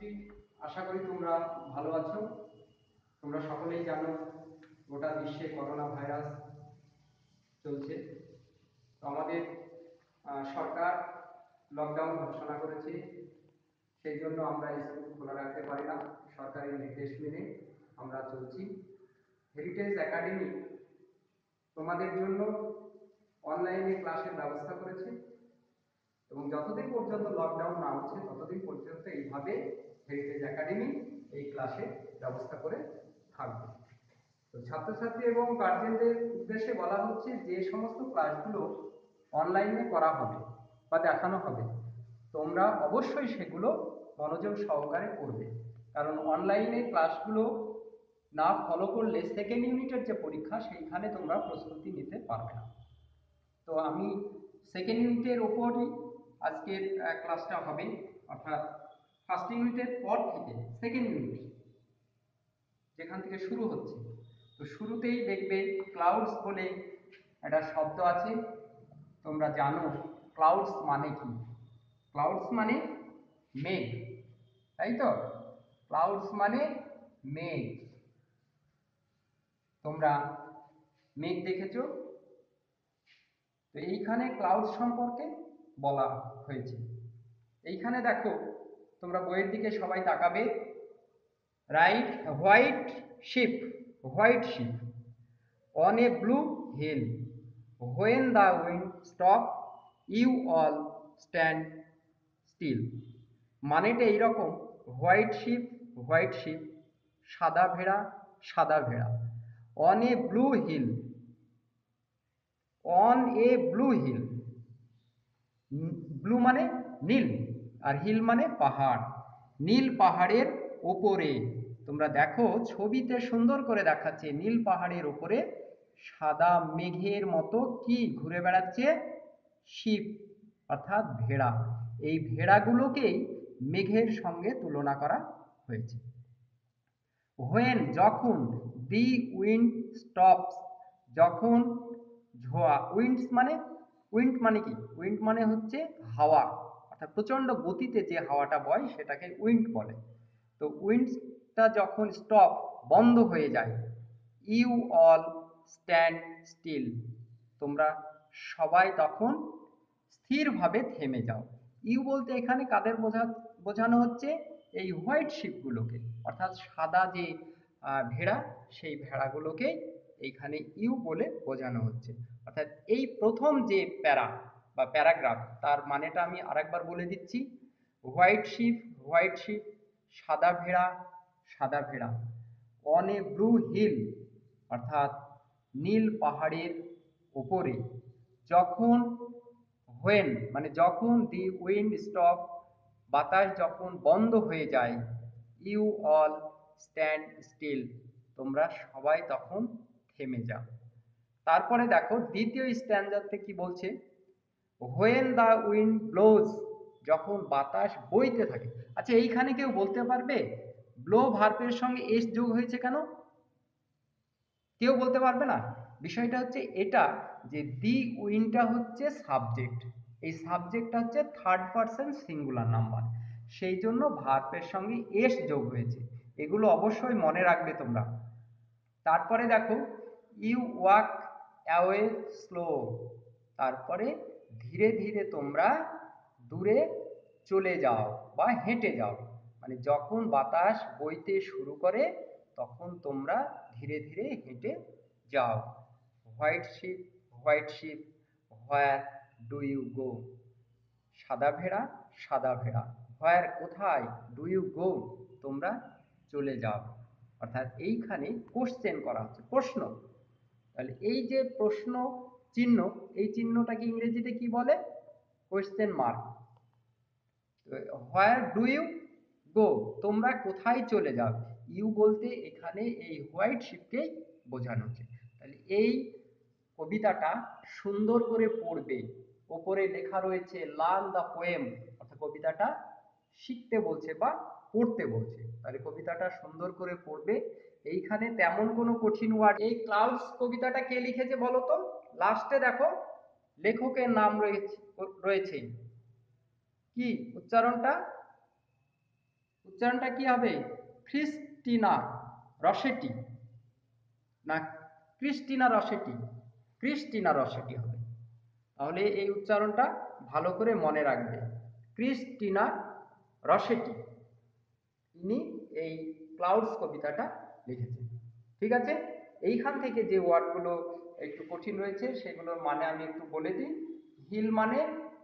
ছাত্রছাত্রী, আশা করি তোমরা ভালো আছো। তোমরা সকলেই জানো গোটা বিশ্বে করোনা ভাইরাস চলছে। তো আমাদের সরকার লকডাউন ঘোষণা করেছে, সেই জন্য আমরা স্কুল খোলা রাখতে পারি না। সরকারি নির্দেশ মেনে আমরা চলছি। হেরিটেজ একাডেমি তোমাদের জন্য অনলাইনে ক্লাসের ব্যবস্থা করেছে এবং যতদিন পর্যন্ত লকডাউন না হচ্ছে ততদিন পর্যন্ত এইভাবে হেরিটেজ একাডেমি এই ক্লাসের ব্যবস্থা করে থাকবে। তো ছাত্রছাত্রী এবং গার্জেনদের উদ্দেশ্যে বলা হচ্ছে, যে সমস্ত ক্লাসগুলো অনলাইনে করা হবে বা দেখানো হবে, তোমরা অবশ্যই সেগুলো মনোযোগ সহকারে করবে। কারণ অনলাইনে ক্লাসগুলো না ফলো করলে সেকেন্ড ইউনিটের যে পরীক্ষা সেইখানে তোমরা প্রস্তুতি নিতে পারবে না। তো আমি সেকেন্ড ইউনিটের ওপরই আজকের ক্লাসটা হবে, অর্থাৎ ফার্স্ট ইউনিটের পর থেকে সেকেন্ড ইউনিট যেখান থেকে শুরু হচ্ছে। তো শুরুতেই দেখবে ক্লাউডস বলে একটা শব্দ আছে। তোমরা জানো ক্লাউডস মানে কি? ক্লাউডস মানে মেঘ, তাই তো? ক্লাউডস মানে মেঘ। তোমরা মেঘ দেখেছো? তো এইখানে ক্লাউড সম্পর্কে বলা হয়েছে। এইখানে দেখো, তোমরা বইয়ের দিকে সবাই তাকাবে। Right, white sheep, white sheep on a blue hill. When the wind stop, you all stand still. মানেটা এইরকম, হোয়াইট শিপ, হোয়াইট শিপ, সাদা ভেড়া, সাদা ভেড়া, on a blue hill, on a blue hill, blue মানে নীল আর হিল মানে পাহাড়, নীল পাহাড়ের ওপরে। তোমরা দেখো ছবিতে সুন্দর করে দেখাচ্ছে, নীল পাহাড়ের ওপরে সাদা মেঘের মতো কি ঘুরে বেড়াচ্ছে? শিপ, অর্থাৎ ভেড়া। এই ভেড়াগুলোকেই মেঘের সঙ্গে তুলনা করা হয়েছে। হোয়েন যখন, দি উইন্ড স্টপস যখন ঝোয়া, উইন্ডস মানে, উইন্ড মানে কি? উইন্ড মানে হচ্ছে হাওয়া, অর্থাৎ প্রচন্ড গতিতে যে হাওয়াটা বয় সেটাকে উইন্ড বলে। তো উইন্ডটা যখন স্টপ, বন্ধ হয়ে যায়, ইউ অল স্ট্যান্ড স্টিল, তোমরা সবাই তখন স্থিরভাবে থেমে যাও। ইউ বলতে এখানে কাদের বোঝানো হচ্ছে? এই হোয়াইট শিপগুলোকে, অর্থাৎ সাদা যে ভেড়া, সেই ভেড়াগুলোকে এইখানে ইউ বলে বোঝানো হচ্ছে। অর্থাৎ এই প্রথম যে প্যারা বা প্যারাগ্রাফ, তার মানেটা আমি আরেকবার বলে দিচ্ছি। হোয়াইট শিপ, হোয়াইট শিপ, সাদা ভেড়া, সাদা ভেড়া, অন এ ব্লু হিল, অর্থাৎ নীল পাহাড়ের ওপরে, যখন, হোয়েন মানে যখন, দি উইন্ড স্টপ বাতাস যখন বন্ধ হয়ে যায়, ইউ অল স্ট্যান্ড স্টিল, তোমরা সবাই তখন থেমে যাও। তারপরে দেখো দ্বিতীয় স্ট্যান্ডারতে কি বলছে? হোয়েন দ্য উইন্ড ব্লোজ, যখন বাতাস বইতে থাকে। আচ্ছা, এইখানে কেউ বলতে পারবে ব্লো ভার্বের সঙ্গে এস যোগ হয়েছে কেন? কেউ বলতে পারবে না? বিষয়টা হচ্ছে এটা, যে দি উইন্ডটা হচ্ছে সাবজেক্ট, এই সাবজেক্টটা হচ্ছে থার্ড পারসন সিঙ্গুলার নাম্বার, সেই জন্য ভার্বের সঙ্গে এস যোগ হয়েছে। এগুলো অবশ্যই মনে রাখবে তোমরা। তারপরে দেখো ইউ ওয়াক অ্যাওয়ে স্লো, তারপরে ধীরে ধীরে তোমরা দূরে চলে যাও বা হেঁটে যাও। মানে যখন বাতাস বইতে শুরু করে তখন তোমরা ধীরে ধীরে হেঁটে যাও। White sheep, white sheep, where do you go, সাদা ভেড়া, সাদা ভেড়া, হোয়ার কোথায়, ডু ইউ গো তোমরা চলে যাও। অর্থাৎ এইখানে কোশ্চেন করা হচ্ছে, প্রশ্ন। তাহলে এই যে প্রশ্ন চিহ্ন, এই চিহ্নটাকে ইংরেজিতে কি বলে? Question mark. Where do you go, তোমরা কোথায় চলে যাও। ইউ বলতে এখানে এই হোয়াইট শিপকেই বোঝানো হচ্ছে। তাহলে এই কবিতাটা সুন্দর করে পড়বে। ওপরে লেখা রয়েছে লার্ন দ্য পোয়েম, অর্থাৎ কবিতাটা শিখতে বলছে বা পড়তে বলছে। তাহলে কবিতাটা সুন্দর করে পড়বে। এইখানে তেমন কোনো কঠিন ওয়ার্ড, এই ক্লাউডস কবিতাটা কে লিখেছে বলো তো? লাস্টে দেখো লেখকের নাম রয়েছে রয়েছে কি উচ্চারণটা? উচ্চারণটা কি হবে? ক্রিস্টিনা রসেটি না ক্রিস্টিনা রসেটি? ক্রিস্টিনা রসেটি হবে। তাহলে এই উচ্চারণটা ভালো করে মনে রাখবে। ক্রিস্টিনা রসেটি, ইনি এই ক্লাউডস কবিতাটা লিখেছেন। ঠিক আছে, এইখান থেকে যে ওয়ার্ডগুলো একটু কঠিন রয়েছে সেগুলোর মানে আমি একটু বলে দিই। হিল মানে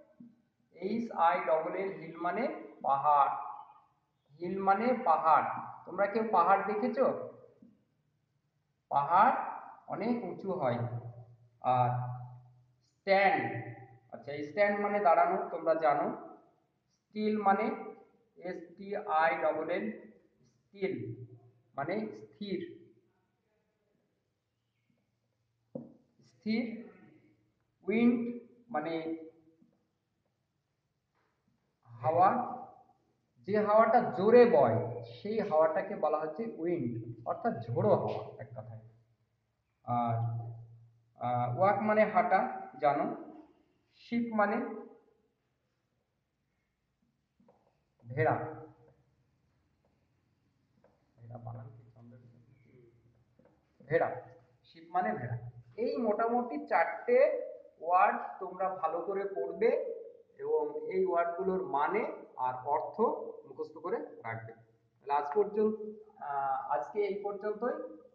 HILL, হিল মানে পাহাড়। হিল মানে পাহাড়। তোমরা কেউ পাহাড় দেখেছো? পাহাড় অনেক উঁচু হয়। আর স্ট্যান্ড, আচ্ছা স্ট্যান্ড মানে দাঁড়ানো, তোমরা জানো। স্টিল মানে STILL, স্টিল মানে স্থির। স্থির। উইন্ড মানে হাওয়া, যে হাওয়াটা জোরে বয় সেই হাওয়াটাকে বলা হচ্ছে উইন্ড, অর্থাৎ ঝোড়ো হাওয়া এক কথায়। আর ওয়াক মানে হাঁটা, জানো। শিপ মানে ভেড়া। ভেড়া, শিপ মানে ভেড়া। এই মোটামুটি 4টে ওয়ার্ড তোমরা ভালো করে পড়বে এবং এই ওয়ার্ডগুলোর মানে আর অর্থ মুখস্থ করে রাখবে। তাহলে আজকে এই পর্যন্তই।